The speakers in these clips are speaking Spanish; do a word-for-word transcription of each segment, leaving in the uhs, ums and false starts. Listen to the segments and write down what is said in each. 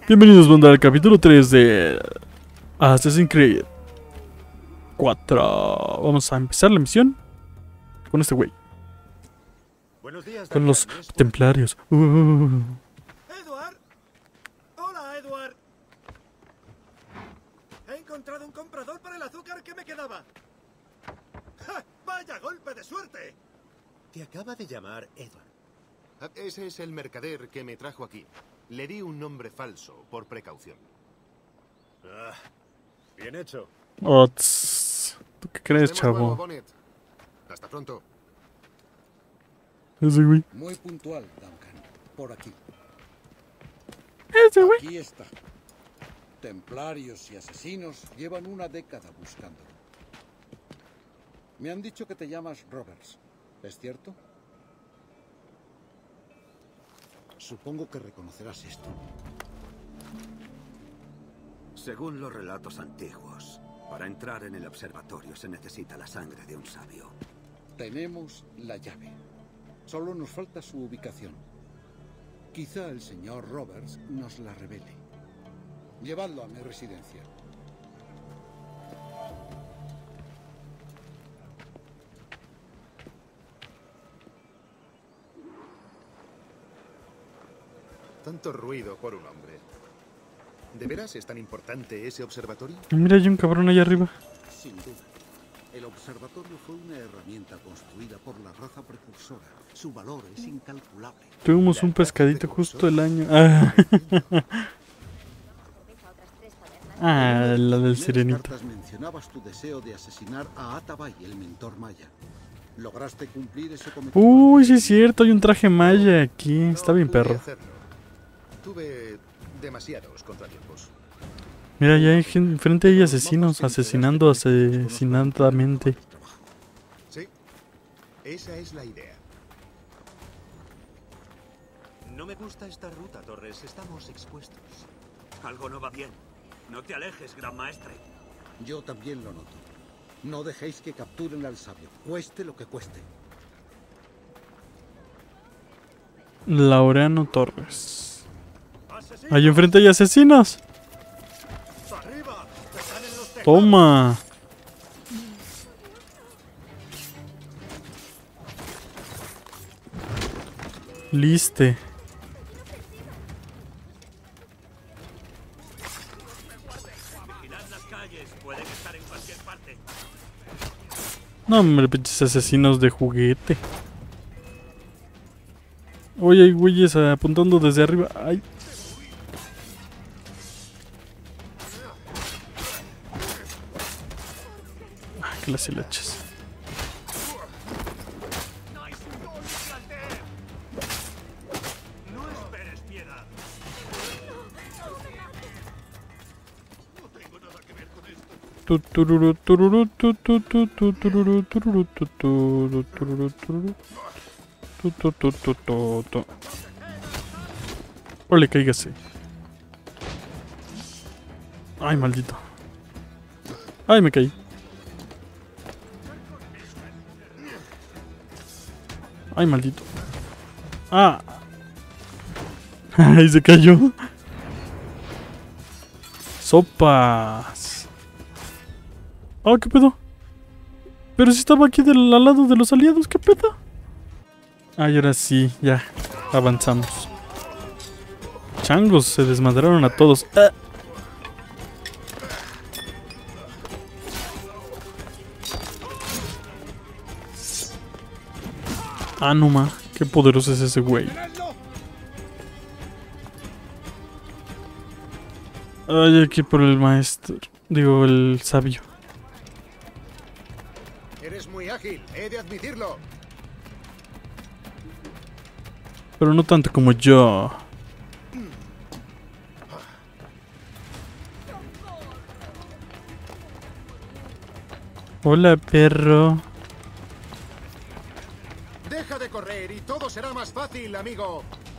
Bienvenidos, banda, al capítulo tres de Assassin's Creed cuatro. Vamos a empezar la misión con este güey. Buenos días, Con los Damián. templarios. Uh. Edward. Hola, Edward. He encontrado un comprador para el azúcar que me quedaba. ¡Ja! ¡Vaya golpe de suerte! Te acaba de llamar Edward. Ah, Ese es el mercader que me trajo aquí. Le di un nombre falso, por precaución. Ah, bien hecho. Ots. ¿Tú qué crees, Nos vemos luego, chavo? Bonnet. Hasta pronto. Ese güey. Muy puntual, Duncan. Por aquí. Ese güey. Aquí está. Templarios y asesinos llevan una década buscándolo. Me han dicho que te llamas Roberts. ¿Es cierto? Supongo que reconocerás esto. Según los relatos antiguos, para entrar en el observatorio se necesita la sangre de un sabio. Tenemos la llave. Solo nos falta su ubicación. Quizá el señor Roberts nos la revele. Llevadlo a mi residencia. Tanto ruido por un hombre. ¿De veras es tan importante ese observatorio? Mira, hay un cabrón allá arriba. Sin duda. El observatorio fue una herramienta construida por la raza precursora. Su valor es incalculable. Tuvimos un pescadito justo el año. Ah, ah la del En las sirenito. cartas mencionabas tu deseo de asesinar a Atabay, el mentor maya. ¿Lograste cumplir ese cometido? Uy, sí es cierto, hay un traje maya aquí. Está bien, No pude perro. hacerlo. Tuve demasiados contratiempos. Mira, ya hay gente enfrente hay asesinos asesinando asesinadamente. Sí, esa es la idea. No me gusta esta ruta, Torres. Estamos expuestos. Algo no va bien. No te alejes, gran maestre. Yo también lo noto. No dejéis que capturen al sabio, cueste lo que cueste. Laureano Torres. Ahí enfrente hay asesinos. ¡Arriba! ¡Están en los tejados! Toma. Liste. Vigilad las calles. Pueden estar en cualquier parte. No, hombre, pinches asesinos de juguete. Oye, hay güeyes apuntando desde arriba. Ay. Ay, que las hilachas. ¡No esperes piedad! No tengo nada que ver con esto. Tu, tururu, tururu, tu, tu, tu, tu, tururu, tururu, tu, tu, tururu, tururu. Tu, tu, tu, tu, tu, tu. Ole, cáigase. Ay, maldito. Ay, me caí. Ay, maldito. Ah. Ay, se cayó. Sopas. Oh, ¿qué pedo? Pero si estaba aquí del, al lado de los aliados, ¿qué pedo? Ay, ahora sí, ya. Avanzamos. Changos, se desmadraron a todos. Ah. Ah, no ma, qué poderoso es ese güey. Ay, aquí por el maestro. Digo, el sabio. Eres muy ágil, he de admitirlo. Pero no tanto como yo. Hola, perro. Deja de correr y todo será más fácil, amigo.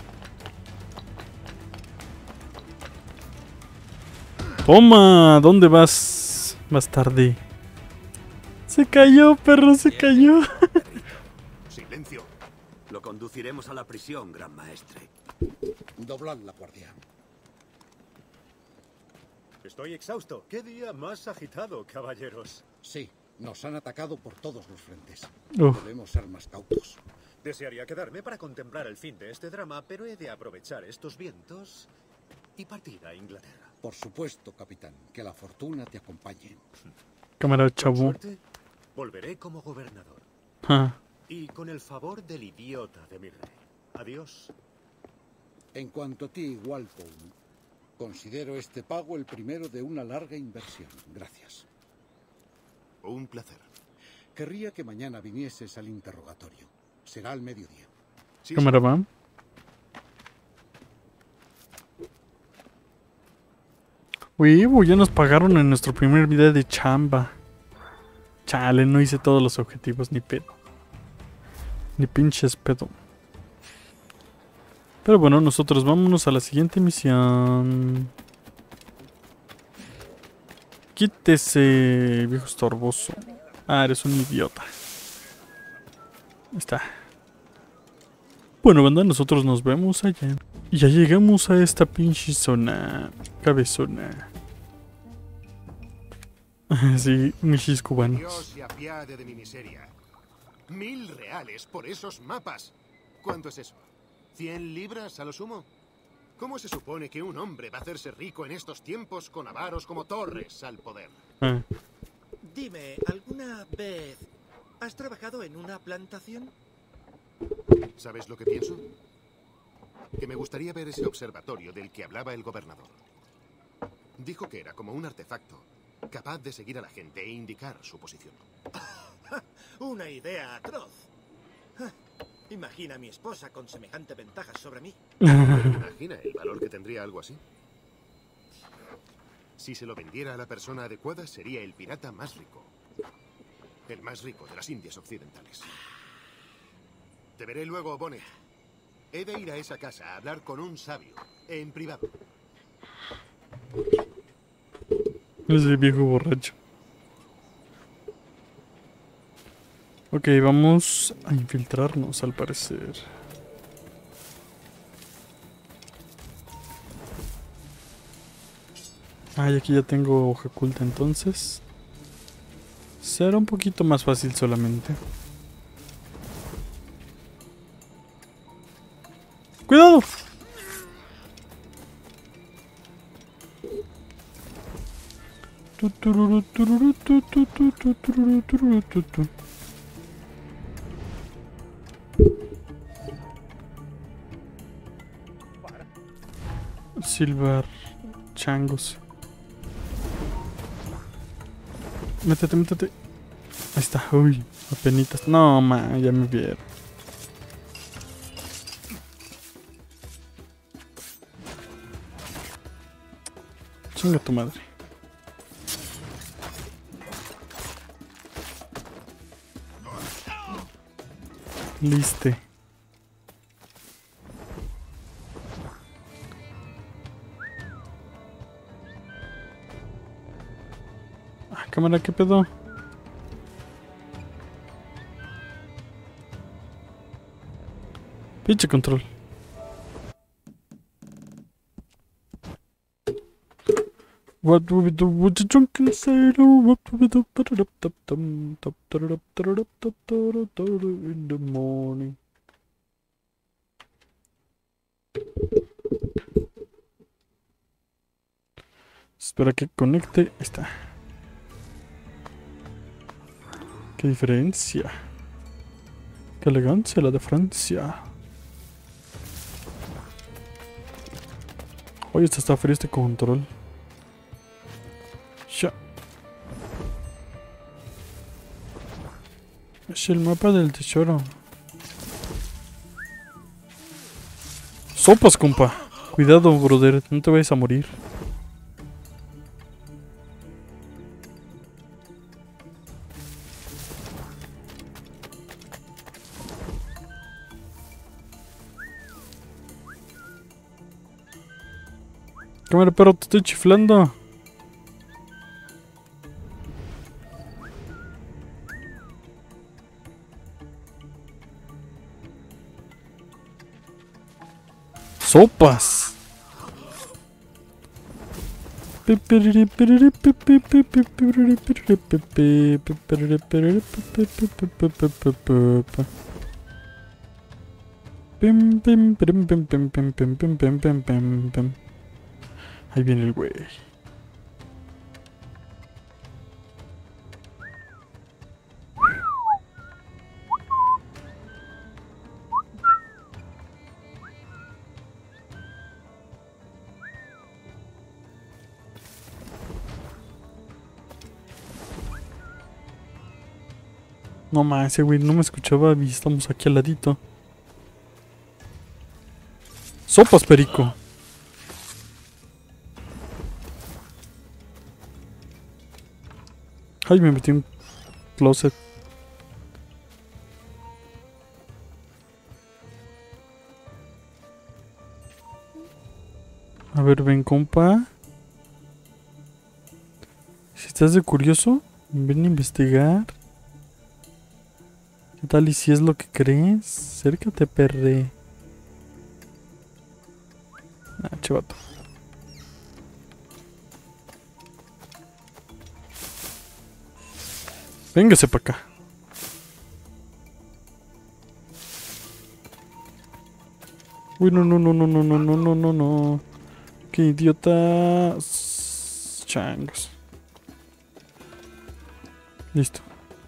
Toma, ¿dónde vas? Más tarde. Se cayó, perro, se cayó. Silencio. Lo conduciremos a la prisión, gran maestre. Doblad la guardia. Estoy exhausto. ¿Qué día más agitado, caballeros? Sí, nos han atacado por todos los frentes. Uf. Debemos ser más cautos. Desearía quedarme para contemplar el fin de este drama, pero he de aprovechar estos vientos y partir a Inglaterra. Por supuesto, capitán. Que la fortuna te acompañe. Cámara, Con chavo. suerte, volveré como gobernador. Ah, Y con el favor del idiota de mi rey. Adiós. En cuanto a ti, Walpole, considero este pago el primero de una larga inversión. Gracias. Un placer. Querría que mañana vinieses al interrogatorio. Será al mediodía. Sí, cámara va. Huevo, ya nos pagaron en nuestro primer video de chamba. Chale, no hice todos los objetivos, ni pedo. Ni pinches pedo. Pero bueno, nosotros vámonos a la siguiente misión. Quítese, viejo estorboso. Ah, eres un idiota. Ahí está. Bueno, banda, nosotros nos vemos allá. Y ya llegamos a esta pinche zona. Cabezona. Sí, michis cubanos. Dios se apiade de mi miseria. Mil reales por esos mapas. ¿Cuánto es eso? ¿Cien libras a lo sumo? ¿Cómo se supone que un hombre va a hacerse rico en estos tiempos con avaros como Torres al poder? Ah, Dime, ¿alguna vez has trabajado en una plantación? ¿Sabes lo que pienso? Que me gustaría ver ese observatorio del que hablaba el gobernador. Dijo que era como un artefacto, capaz de seguir a la gente e indicar su posición. Una idea atroz. Ja, imagina a mi esposa con semejante ventaja sobre mí. Imagina el valor que tendría algo así. Si se lo vendiera a la persona adecuada, sería el pirata más rico. El más rico de las Indias Occidentales. Te veré luego, Bonnet. He de ir a esa casa a hablar con un sabio, en privado. ese viejo borracho. Ok, vamos a infiltrarnos al parecer. Ah, y aquí ya tengo hoja oculta, entonces será un poquito más fácil solamente. ¡Cuidado! Tu, tururu, tururu, tu, tu, tu, tu, tururu, tururu, tu, tu. Silver changos. Métete, métete. Ahí está, uy, apenitas. No, ma, ya me vieron. Chinga tu madre. Liste. Ah, cámara, ¿qué pedo? Pinche control. What will we do with the drunken sailor? What will we do in the morning? Espera que conecte. Ahí está. Qué diferencia. Qué elegancia la de Francia. Oye, este está frío este control. Ya. Es el mapa del tesoro. Sopas, compa. Cuidado, brother. No te vayas a morir. Cámara, perro, te estoy chiflando. Sopas. Pim, pim, pim, pim, pim, pim, pim, pim, pim, pim, pim, pim. Ahí viene el güey. No más, ese güey no me escuchaba y estamos aquí al ladito. Sopas, perico. Ay, me metí en un closet. A ver, ven, compa. Si estás de curioso, ven a investigar. ¿Qué tal y si es lo que crees? Acércate, perre. Ah, chivato. Véngase para acá. Uy, no, no, no, no, no, no, no, no, no, no. Qué idiota. Changos. Listo.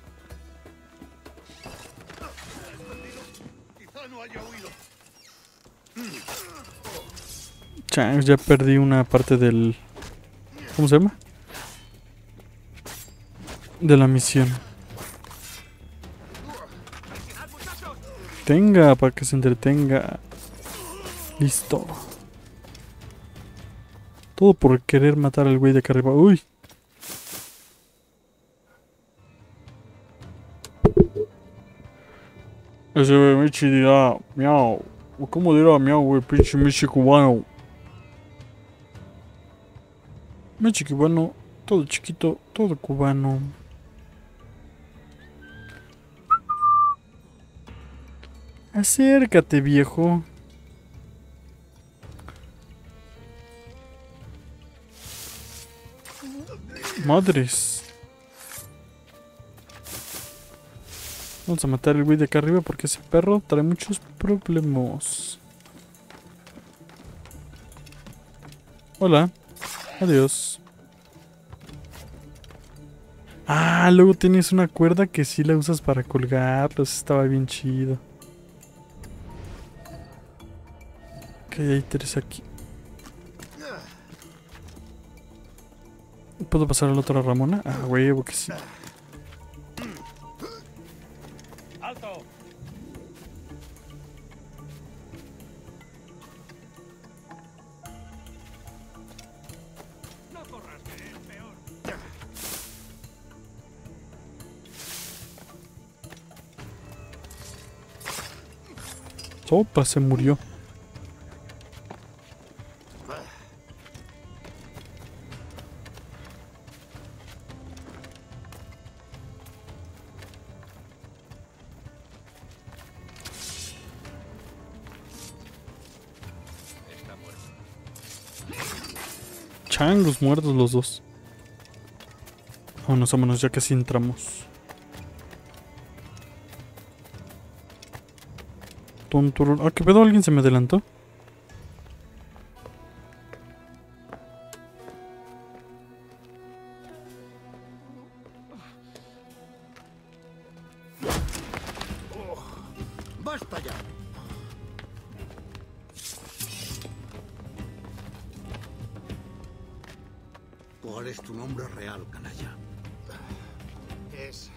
Changos, ya perdí una parte del... ¿Cómo se llama? De la misión. Tenga, para que se entretenga. Listo. Todo por querer matar al güey de acá arriba. Uy. Ese Michi dirá miau. ¿Cómo dirá miau, güey? Pinche Michi cubano. Michi cubano. Todo chiquito, todo cubano. Acércate, viejo. Madres. Vamos a matar al güey de acá arriba porque ese perro trae muchos problemas. Hola. Adiós. Ah, luego tienes una cuerda que sí la usas para colgarlos. Estaba bien chido. Ok, hay tres aquí. ¿Puedo pasar al otro a Ramona? Ah, huevo que sí. ¡Alto! No corras, que es peor. Sopa, se murió. Changos muertos los dos. Vámonos, vámonos, ya casi entramos. Tonturun. Ah, ¿qué pedo? ¿Alguien se me adelantó? ¡Basta ya! ¿Cuál es tu nombre real, canalla? Es...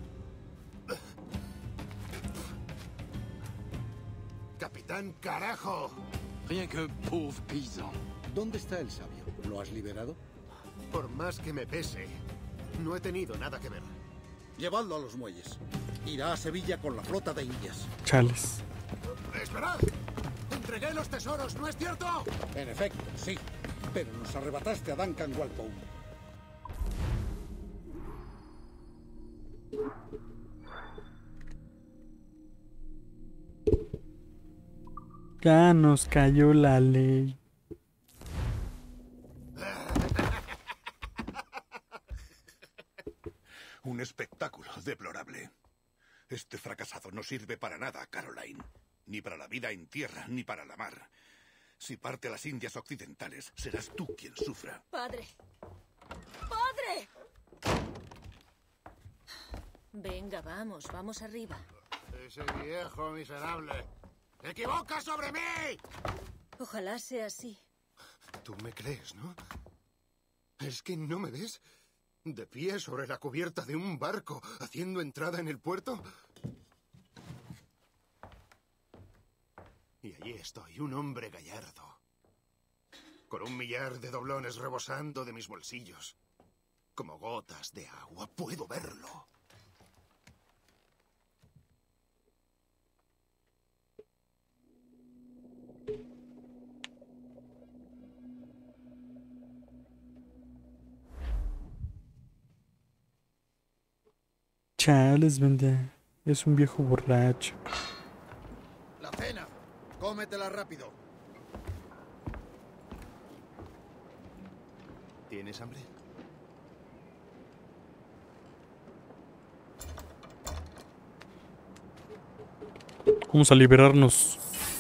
Capitán Carajo. Rien que pauvre paysan. ¿Dónde está el sabio? ¿Lo has liberado? Por más que me pese, no he tenido nada que ver. Llevadlo a los muelles. Irá a Sevilla con la flota de indias. Chales. ¡Esperad! ¡Entregué los tesoros, ¿no es cierto? En efecto, sí. Pero nos arrebataste a Duncan Walpole. Ya nos cayó la ley. Un espectáculo deplorable. Este fracasado no sirve para nada, Caroline. Ni para la vida en tierra, ni para la mar. Si parte a las Indias Occidentales, serás tú quien sufra. ¡Padre! ¡Padre! Venga, vamos, vamos arriba. Ese viejo miserable. ¡Equivocas sobre mí! Ojalá sea así. Tú me crees, ¿no? ¿Es que no me ves? ¿De pie sobre la cubierta de un barco, haciendo entrada en el puerto? Y allí estoy, un hombre gallardo, con un millar de doblones rebosando de mis bolsillos. Como gotas de agua, puedo verlo. Chales, vende. Es un viejo borracho. La cena. Cómetela rápido. ¿Tienes hambre? Vamos a liberarnos.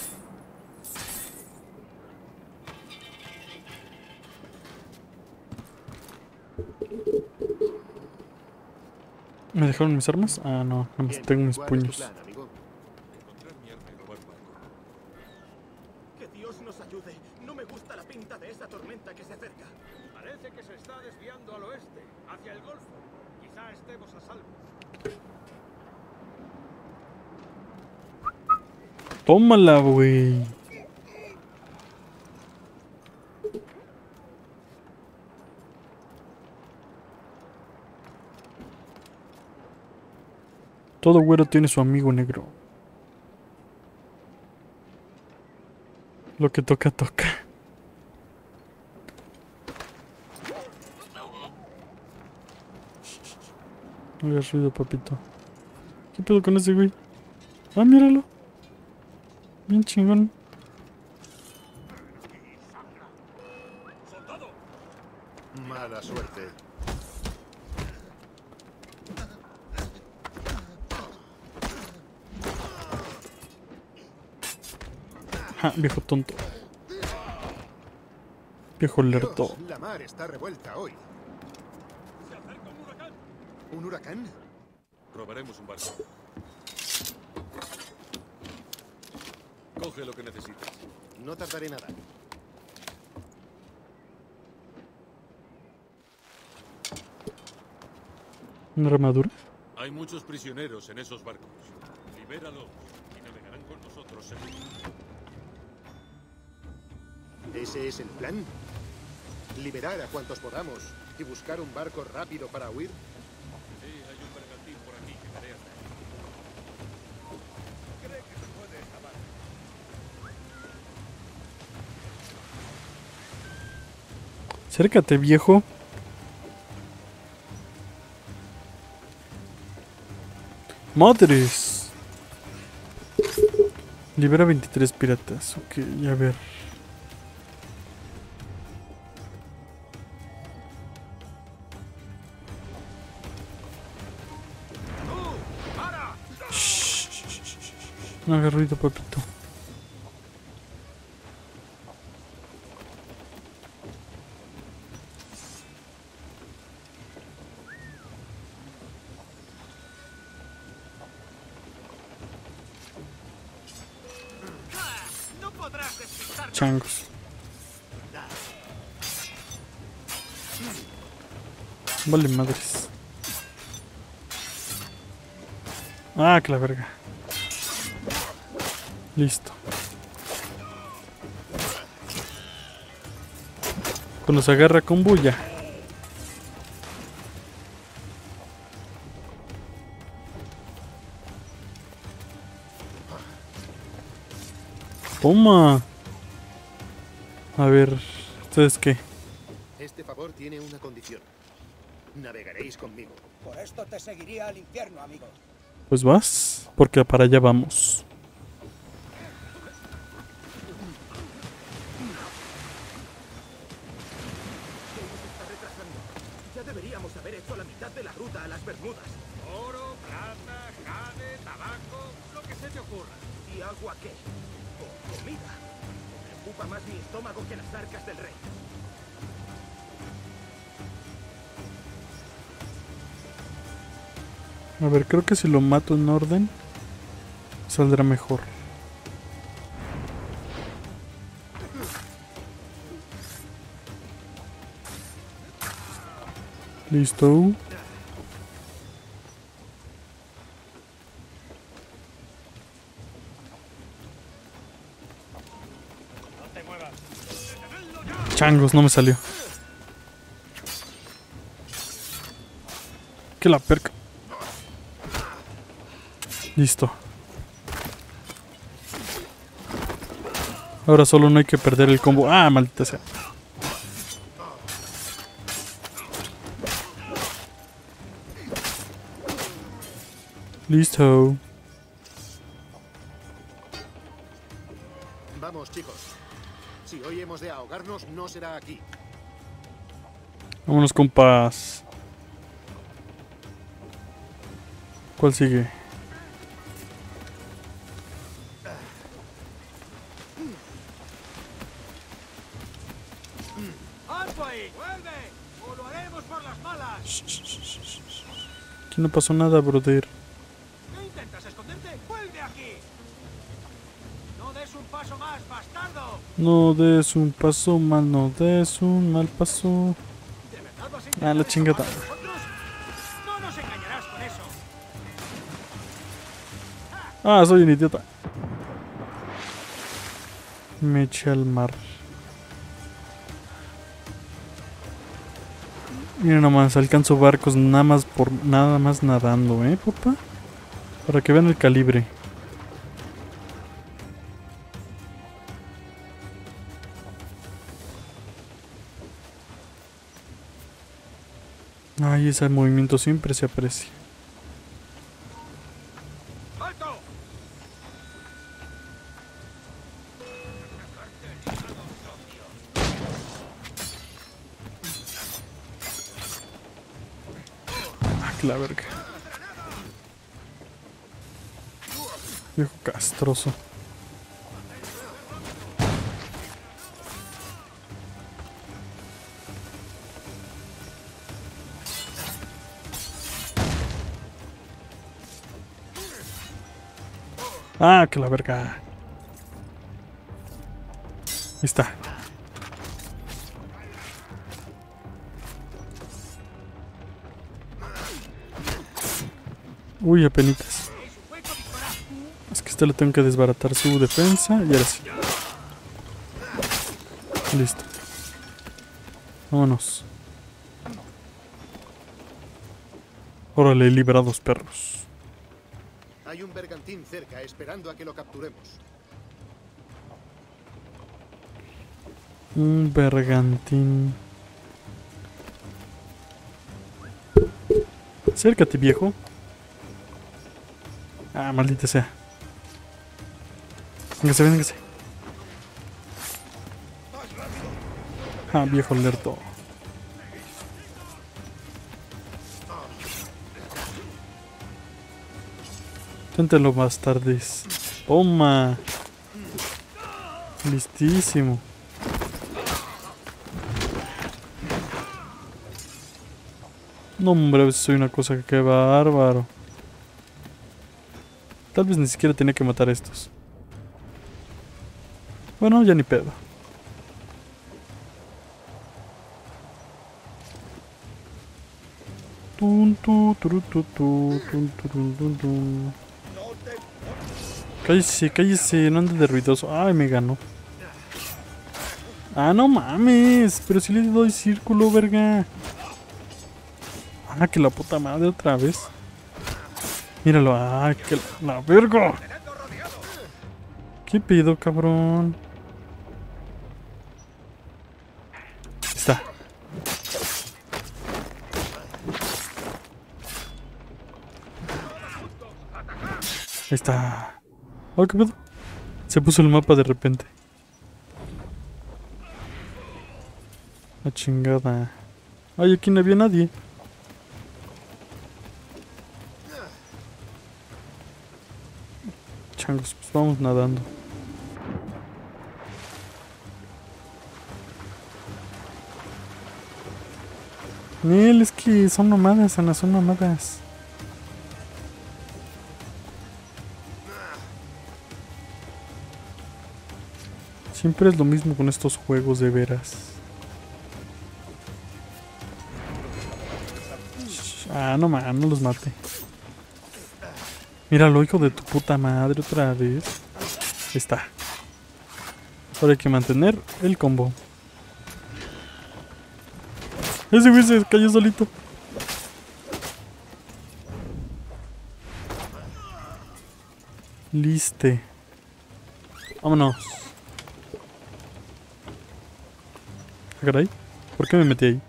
¿Me dejaron mis armas? Ah, no, nada más tengo mis ¿Cuál es tu puños. plan, amigo? Encontrar mi arma y robar un barco. Que Dios nos ayude. No me gusta la pinta de esa tormenta que se acerca. Parece que se está desviando al oeste, hacia el Golfo. Quizá estemos a salvo. Tómala, güey. Todo güero tiene su amigo negro. Lo que toca, toca. No hagas ruido, papito. ¿Qué pedo con ese güey? Ah, míralo. Bien chingón. Mala suerte. Ja, viejo tonto. Viejo lerto. Dios, la mar está revuelta hoy. Se acerca un huracán. ¿Un huracán? Robaremos un barco. Coge lo que necesites. No tardaré nada. ¿Una armadura? Hay muchos prisioneros en esos barcos. Libéralos y navegarán con nosotros seguro. ¿Ese es el plan? ¿Liberar a cuantos podamos y buscar un barco rápido para huir? Sí, hay un bergantín por aquí que veré hasta ahí. Cree que se puede escapar. Acércate, viejo. Madres. Libera veintitrés piratas. Ok, a ver. Shh, shh, shh, shh, shh. No haga ruido, papito. No podrás despistarnos. Changos. Vale, madres. Ah, que la verga. Listo. Cuando se agarra con bulla. Toma. A ver, ¿ustedes qué? Este favor tiene una condición. Navegaréis conmigo. Por esto te seguiría al infierno, amigo. Pues vas, porque para allá vamos. Ya Ya deberíamos haber hecho la mitad de la ruta a las Bermudas. Oro, plata, jade, tabaco, lo que se te ocurra. ¿Y agua qué? O comida. Me preocupa más mi estómago que las arcas del rey. A ver, creo que si lo mato en orden, saldrá mejor. Listo. Changos, no me salió. Que la perca. Listo. Ahora solo no hay que perder el combo. Ah, maldita sea. Listo. Vamos, chicos. Si hoy hemos de ahogarnos, no será aquí. Vámonos, compas. ¿Cuál sigue? ¡Alto ahí! ¡Vuelve! ¡O lo haremos por las malas! Aquí no pasó nada, brother. ¿Qué intentas esconderte? ¡Vuelve aquí! ¡No des un paso más, bastardo! No des un paso mal, no des un mal paso. ¿De verdad vas a Ah, intentar la chingada. escapar de nosotros? ¡No nos engañarás con eso! Ah, soy un idiota. Me eché al mar. Miren nomás, alcanzo barcos nada más por nada más nadando, ¿eh, papá? Para que vean el calibre. Ay, ese movimiento siempre se aprecia. ¡Alto! Ah, que la verga. Viejo castroso. Ah, que la verga. Ahí está. Uy, apenitas. Es que este le tengo que desbaratar su defensa y ahora sí. Listo. Vámonos. Órale, liberados perros. Hay un bergantín cerca esperando a que lo capturemos. Un bergantín. Acércate, viejo. Ah, maldita sea. Véngase, véngase. Ah, viejo lerdo. Inténtelo más tardes. Toma. Listísimo. No, hombre, a veces soy una cosa que bárbaro. Tal vez ni siquiera tenía que matar a estos. Bueno, ya ni pedo. Tun, tu, turu, tu, tu, tun, turun, tun, tun. Cállese, cállese, no ande de ruidoso. Ay, me ganó. Ah, no mames. Pero si le doy círculo, verga. Ah, que la puta madre otra vez. Míralo, ah, que la, la verga. ¿Qué pido, cabrón? Ahí está. Ahí está. Oh, ¿qué pedo? Se puso el mapa de repente. La chingada. Ay, aquí no había nadie. Changos, pues vamos nadando. Nel, es que son nomadas, Ana, son nomadas. Siempre es lo mismo con estos juegos, de veras. Ah, no man, no los mate. Míralo, hijo de tu puta madre, otra vez. Ahí está. Ahora hay que mantener el combo. Ese güey se cayó solito. Liste. Vámonos. Caray, ¿por qué me metí ahí?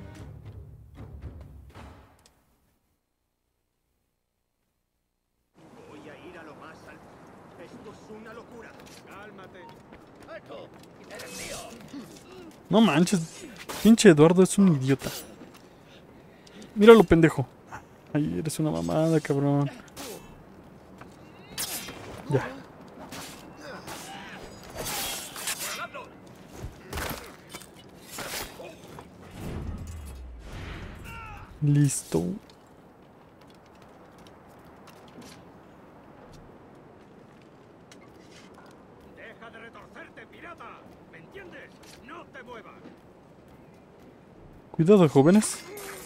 Voy a ir a lo más alto. Esto es una locura. Cálmate. ¡Echo! ¡Eres mío! No manches. Pinche Eduardo es un idiota. Míralo, pendejo. Ay, eres una mamada, cabrón. Ya. Listo. Deja de retorcerte, pirata. ¿Me entiendes? No te muevas. Cuidado, jóvenes.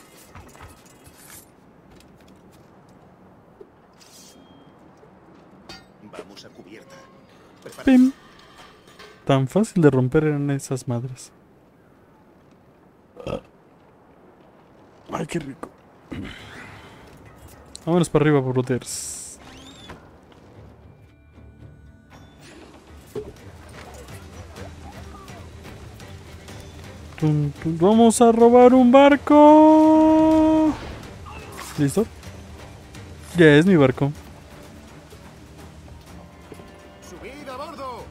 Vamos a cubierta. Pim. Tan fácil de romper eran esas madres. Ay, qué rico. Vámonos para arriba, brothers. Tum, tum. Vamos a robar un barco. ¿Listo? Ya es mi barco. ¡Subid a bordo!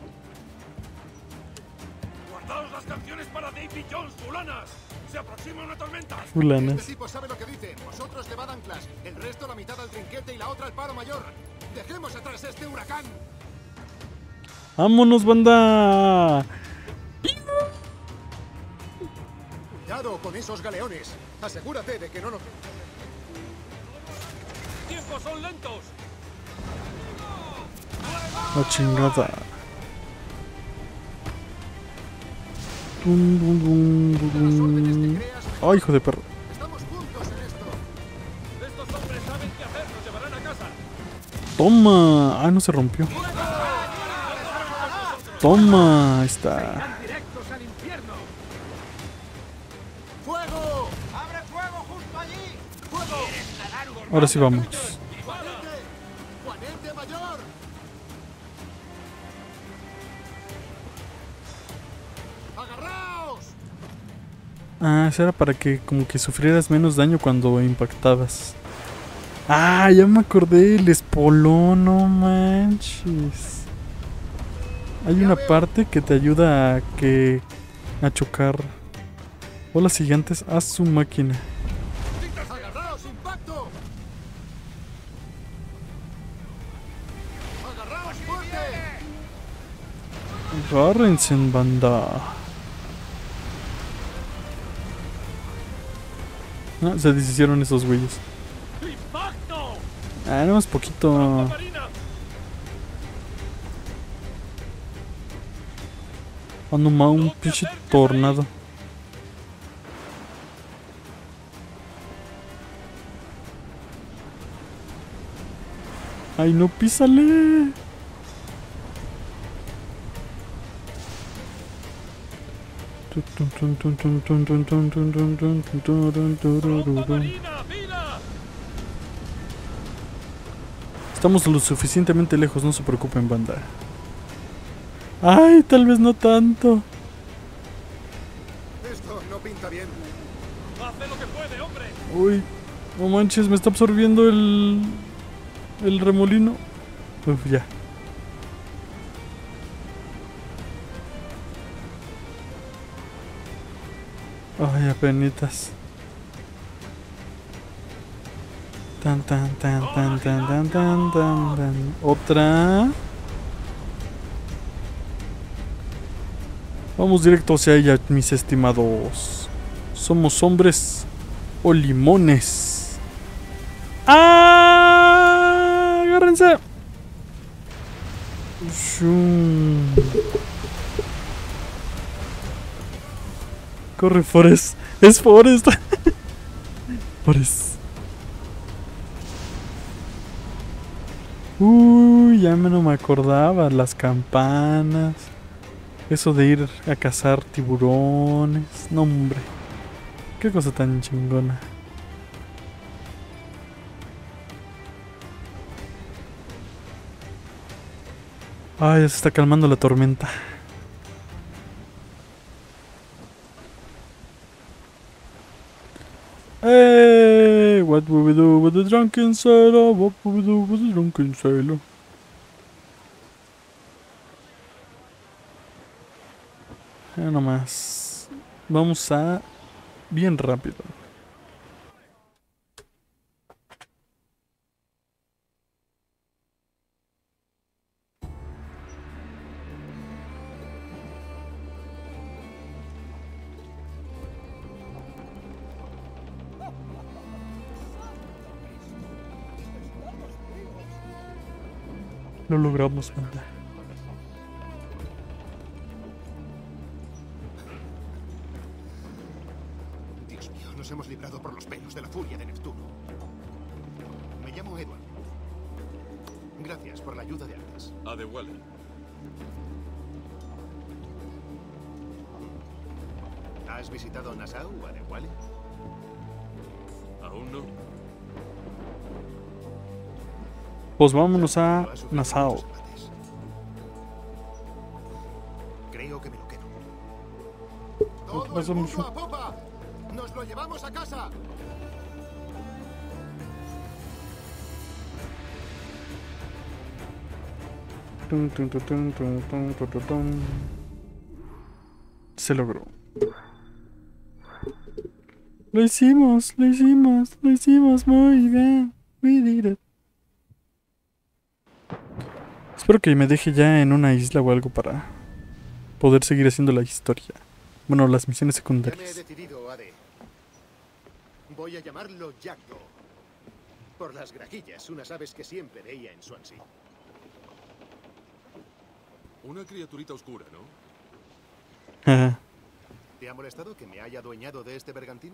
Guardaos las canciones para Davy Jones, fulanas. Se aproxima una tormenta. Fulanas. Este tipo sabe lo que dice. Vosotros llevad anclas. El resto la mitad al trinquete y la otra al paro mayor. Dejemos atrás este huracán. ¡Vámonos, banda! Cuidado con esos galeones. Asegúrate de que no nos... ¡Tiempos son lentos! La chingada. Dun, dun, dun, dun, dun. Ay, hijo de perro. Estamos juntos en esto. Estos hombres saben qué hacer. Nos llevarán a casa. Toma. Ah, no se rompió. Toma. Ahí está. Directos al infierno. ¡Fuego! ¡Abre fuego justo allí! ¡Fuego! Ahora sí vamos. ¡Juanete! ¡Juanete mayor! ¡Agarraos! Ah, eso era para que como que sufrieras menos daño cuando impactabas. Ah, ya me acordé. El espolón, no manches. Hay una parte que te ayuda a que a chocar bolas gigantes a su máquina. ¡Agarraos, impacto! ¡Agarraos fuerte! Agárrense en banda. No, se deshicieron esos güeyes. ¡Impacto! Ah, no más poquito. ¡Marina! Ando ma un pinche tornado. Ay, no, písale. ¡Marina, fila! Estamos lo suficientemente lejos, no se preocupen, banda. Ay, tal vez no tanto. Esto no pinta bien. ¡Hace lo que puede, hombre! Uy, no manches, me está absorbiendo el el remolino. Uf, ya. Ay, apenitas. Tan, tan, tan, tan, tan, tan, tan, tan, tan. Otra. Vamos directo hacia ella, mis estimados. Somos hombres o limones. ¡Ah! ¡Agárrense! Shum. Corre, Forrest. Es Forrest. Forrest. Uy, ya me no me acordaba. Las campanas. Eso de ir a cazar tiburones. No, hombre. Qué cosa tan chingona. Ay, ya se está calmando la tormenta. Hey, what will we do with the drunken sailor? What will we do with the drunken sailor? Ya nomás. Vamos a... bien rápido. Lo logramos, banda. Dios mío, nos hemos librado por los pelos de la furia de Neptuno. Me llamo Edward. Gracias por la ayuda de antes. A de Wally. ¿Has visitado Nassau o Adewale? Aún no. Pues vámonos a Nassau. Creo que me lo quedo. ¿Qué ¡Todo pasó, el mundo mucho? a popa! ¡Nos lo llevamos a casa! Tun, tun, tun, tun, tun, tun, tun, tun, tun. Se logró. Lo hicimos, lo hicimos, lo hicimos muy bien. We did it. Espero que me deje ya en una isla o algo para poder seguir haciendo la historia. Bueno, las misiones Ya me he secundarias. decidido, Ade. Voy a llamarlo Jackdaw. Por las graquillas, unas aves que siempre veía en Swansea. Una criaturita oscura, ¿no? Ajá. ¿Te ha molestado que me haya adueñado de este bergantín?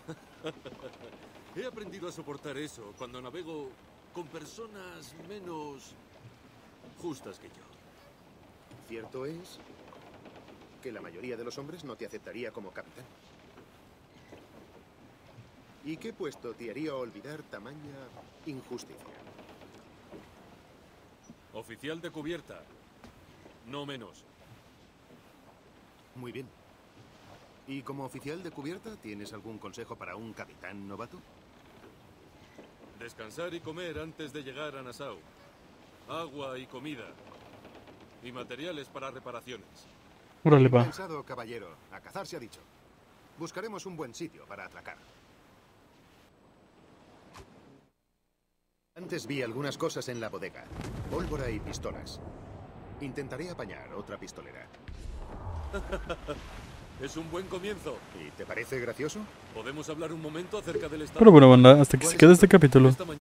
He aprendido a soportar eso cuando navego con personas menos justas que yo. Cierto es que la mayoría de los hombres no te aceptaría como capitán. ¿Y qué puesto te haría olvidar tamaña injusticia? Oficial de cubierta. No menos. Muy bien. ¿Y como oficial de cubierta tienes algún consejo para un capitán novato? Descansar y comer antes de llegar a Nassau. Agua y comida. Y materiales para reparaciones. Órale, Bien va. pensado, caballero. A cazar se ha dicho. Buscaremos un buen sitio para atracar. Antes vi algunas cosas en la bodega. Pólvora y pistolas. Intentaré apañar otra pistolera. Es un buen comienzo. ¿Y te parece gracioso? ¿Podemos hablar un momento acerca del estado? Pero bueno, banda, hasta que se ¿Cuál es quede el este problema? capítulo. Esta mañana